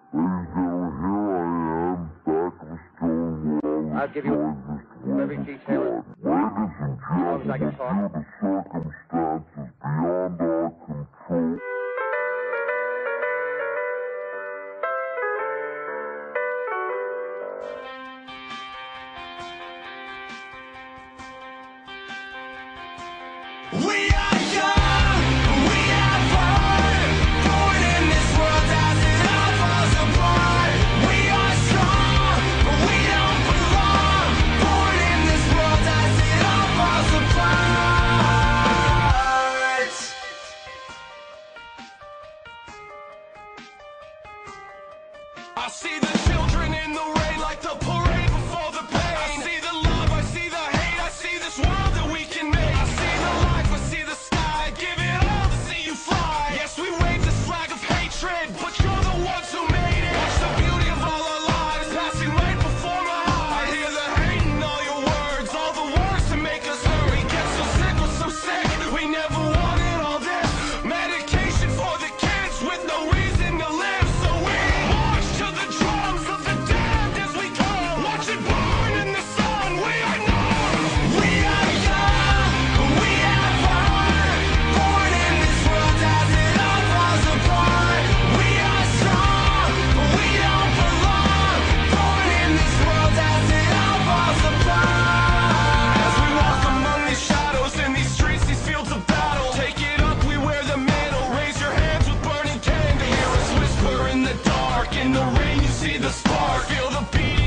I'll give you every detail as long as I can talk. Circumstances beyond our control. We are young, we are born, born in this world as it all falls apart. We are strong, but we don't belong, born in this world as it all falls apart. I see the children in the rain like the parade before the pain. I see the love, I see the hate, I see this world that we can make. I see the life, I see the sky, give it all to see you fly. Yes, we wave this flag of hatred, but you're the ones who made it. Watch the beauty of all our lives passing right before my eyes. I hear the hate in all your words, all the words to make us hurt. We get so sick, we're so sick, we never wanted all this. Medication for the kids with no reason to live. So we march to the drums of the damned as we come. Watch it burn in the sun, we are numb. We are young, we are born, born in this world as it all falls apart. We are strong, but we don't belong, born in this world as it all falls apart. As we walk among these shadows in these streets, these fields of battle, take it up, we wear the mantle. Raise your hands with burning candle. Hear us whisper in the dark. In the rain you see the spark. Feel the beat